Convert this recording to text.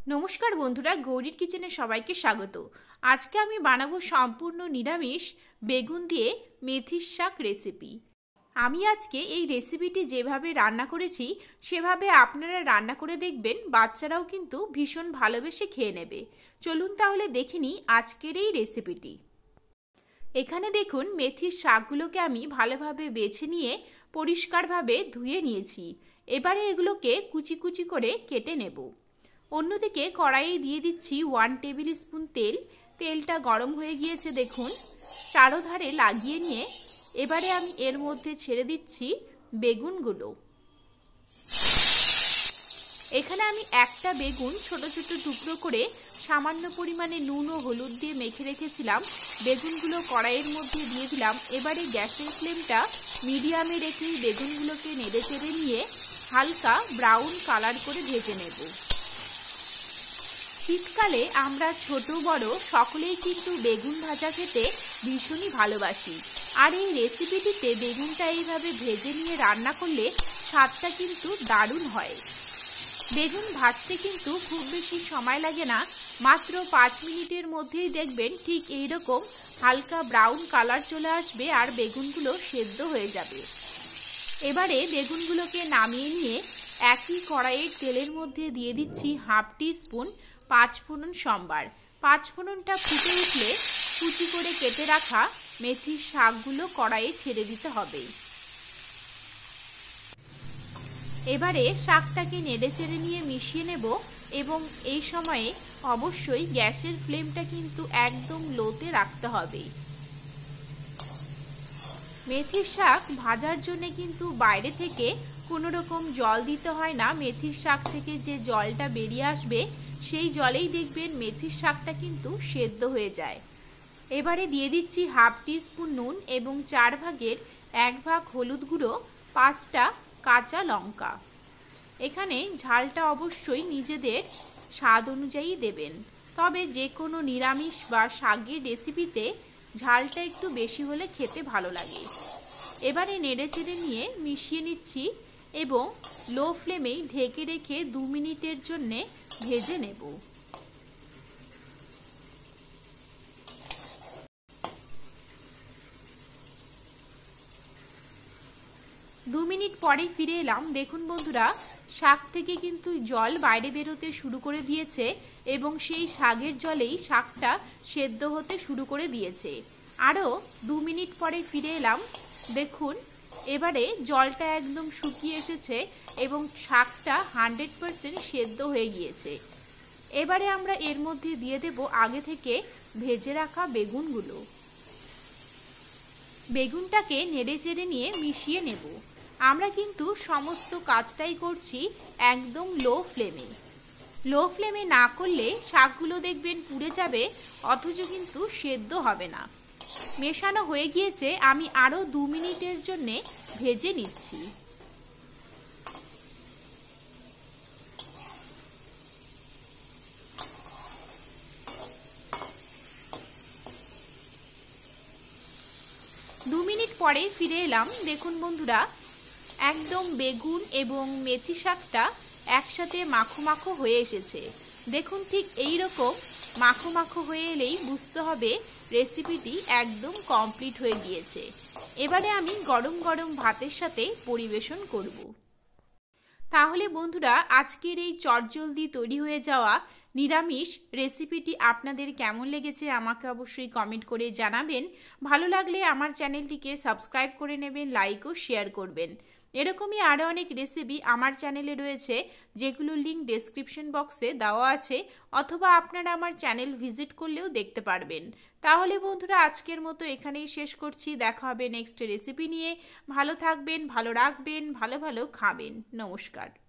নমস্কার বন্ধুরা, গৌরীর কিচেনে সবাইকে স্বাগত। আজকে আমি বানাবো সম্পূর্ণ নিরামিষ বেগুন দিয়ে মেথির শাক রেসিপি। আমি আজকে এই রেসিপিটি যেভাবে রান্না করেছি সেভাবে আপনারা রান্না করে দেখবেন, বাচ্চারাও কিন্তু ভীষণ ভালোবেসে খেয়ে নেবে। চলুন তাহলে দেখে নিই আজকের এই রেসিপিটি। এখানে দেখুন, মেথির শাকগুলোকে আমি ভালোভাবে বেছে নিয়ে পরিষ্কারভাবে ধুয়ে নিয়েছি। এবারে এগুলোকে কুচি কুচি করে কেটে নেব। অন্যদিকে কড়াইয়ে দিয়ে দিচ্ছি 1 টেবিল স্পুন তেল। তেলটা গরম হয়ে গিয়েছে দেখুন, চারোধারে লাগিয়ে নিয়ে এবারে আমি এর মধ্যে ছেড়ে দিচ্ছি বেগুনগুলো। এখানে আমি একটা বেগুন ছোট ছোট টুকরো করে সামান্য পরিমাণে নুন ও হলুদ দিয়ে মেখে রেখেছিলাম। বেগুনগুলো কড়াইয়ের মধ্যে দিয়ে দিলাম। এবারে গ্যাসের ফ্লেমটা মিডিয়ামে রেখে বেগুনগুলোকে নেড়ে চেড়ে নিয়ে হালকা ব্রাউন কালার করে ভেজে নেব। শীতকালে আমরা ছোট বড় সকলেই কিন্তু বেগুন ভাজা খেতে ভীষণই ভালোবাসি। আর এই রেসিপিটিতে বেগুনটা এইভাবে ভেজে নিয়ে রান্না করলে স্বাদটা কিন্তু দারুণ হয়। বেগুন ভাজতে কিন্তু খুব বেশি সময় লাগে না, মাত্র 5 মিনিটের মধ্যেই দেখবেন ঠিক এইরকম হালকা ব্রাউন কালার চলে আসবে আর বেগুনগুলো সেদ্ধ হয়ে যাবে। এবারে বেগুনগুলোকে নামিয়ে নিয়ে একই কড়াইয়ের তেলের মধ্যে দিয়ে দিচ্ছি 1/2 টিস্পুন 5 ফোড়ন সম্বার। 5 ফোড়নটা ফুটে উঠলে কুচি করে কেটে রাখা মেথির শাকগুলো কড়াইয়ে ছেড়ে দিতে হবে। এবারে শাকটাকে নেড়ে চেড়ে নিয়ে মিশিয়ে নেব এবং এই সময়ে অবশ্যই গ্যাসের ফ্লেমটা কিন্তু একদম লোতে রাখতে হবে। মেথির শাক ভাজার জন্য কিন্তু বাইরে থেকে কোনো রকম জল দিতে হয় না। মেথির শাক থেকে যে জলটা বেরিয়ে আসবে সেই জলেই দেখবেন মেথির শাকটা কিন্তু সেদ্ধ হয়ে যায়। এবারে দিয়ে দিচ্ছি 1/2 টিস্পুন নুন এবং 4 ভাগের 1 ভাগ হলুদ গুঁড়ো, 5টা কাঁচা লঙ্কা। এখানে ঝালটা অবশ্যই নিজেদের স্বাদ অনুযায়ী দেবেন, তবে যে কোনো নিরামিষ বা শাকের রেসিপিতে ঝালটা একটু বেশি হলে খেতে ভালো লাগে। এবারে নেড়ে চেড়ে নিয়ে মিশিয়ে নিচ্ছি এবং লো ফ্লেমেই ঢেকে রেখে 2 মিনিটের জন্য ভেজে নেব। 2 মিনিট পরে ফিরে এলাম। দেখুন বন্ধুরা, শাক থেকে কিন্তু জল বাইরে বেরোতে শুরু করে দিয়েছে এবং সেই শাকের জলেই শাকটা সেদ্ধ হতে শুরু করে দিয়েছে। আরও 2 মিনিট পরে ফিরে এলাম। দেখুন, এবারে জলটা একদম শুকিয়ে এসেছে এবং শাকটা 100% সেদ্ধ হয়ে গিয়েছে। এবারে আমরা এর মধ্যে দিয়ে দেব আগে থেকে ভেজে রাখা বেগুনগুলো। বেগুনটাকে নেড়ে চেড়ে নিয়ে মিশিয়ে নেব। আমরা কিন্তু সমস্ত কাজটাই করছি একদম লো ফ্লেমে। লো ফ্লেমে না করলে শাকগুলো দেখবেন পুড়ে যাবে, অথচ কিন্তু সেদ্ধ হবে না। মেশানো হয়ে গিয়েছে, আমি আরও 2 মিনিটের জন্যে ভেজে নিচ্ছি। দু মিনিট পরে ফিরে এলাম। দেখুন বন্ধুরা, একদম বেগুন এবং মেথি শাকটা একসাথে মাখো মাখো হয়ে এসেছে। দেখুন, ঠিক এই রকম মাখো মাখো হয়ে এলেই বুঝতে হবে রেসিপিটি একদম কমপ্লিট হয়ে গিয়েছে। এবারে আমি গরম গরম ভাতের সাথে পরিবেশন করব। তাহলে বন্ধুরা, আজকের এই চটজলদি তৈরি হয়ে যাওয়া নিরামিষ রেসিপিটি আপনাদের কেমন লেগেছে আমাকে অবশ্যই কমেন্ট করে জানাবেন। ভালো লাগলে আমার চ্যানেলটিকে সাবস্ক্রাইব করে নেবেন, লাইক ও শেয়ার করবেন। এরকমই আরও অনেক রেসিপি আমার চ্যানেলে রয়েছে, যেগুলোর লিঙ্ক ডেসক্রিপশন বক্সে দেওয়া আছে, অথবা আপনারা আমার চ্যানেল ভিজিট করলেও দেখতে পারবেন। তাহলে বন্ধুরা, আজকের মতো এখানেই শেষ করছি। দেখা হবে নেক্সট রেসিপি নিয়ে। ভালো থাকবেন, ভালো রাখবেন, ভালো ভালো খাবেন। নমস্কার।